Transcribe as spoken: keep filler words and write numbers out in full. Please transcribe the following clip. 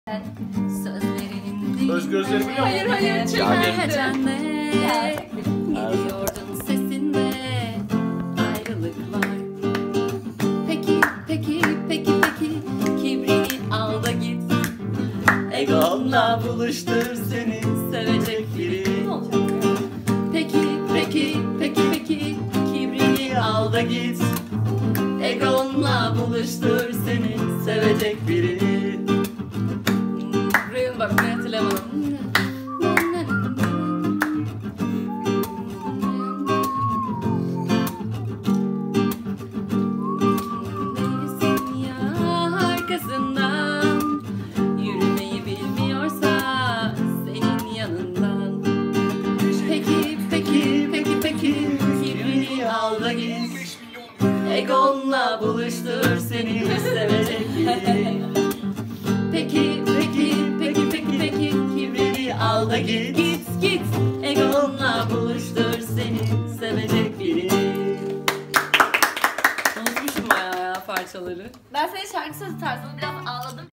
Sözlerinin dilinde. Öz gözleri biliyor musun? Hayır hayır Yani. cennet. Gidiyordun sesinde. Ayrılık var. Peki peki peki peki. Kibrini al da git. Egonla buluştur seni sevecek biri. Peki peki peki peki. Kibrini al da git. Egonla buluştur seni sevecek biri. Buraya bak ben hatırlamadım. Neysin ya arkasından, yürümeyi bilmiyorsa senin yanından. Peki peki peki peki, kibrini al da git. Egonla buluştur seni sevecek biri. Peki peki peki peki peki, kibrini al da git. Git git. Egonla buluştur seni sevecek biri. Unutmuşum bayağı ya parçaları. Ben senin şarkı sözü tarzını biraz ağladım.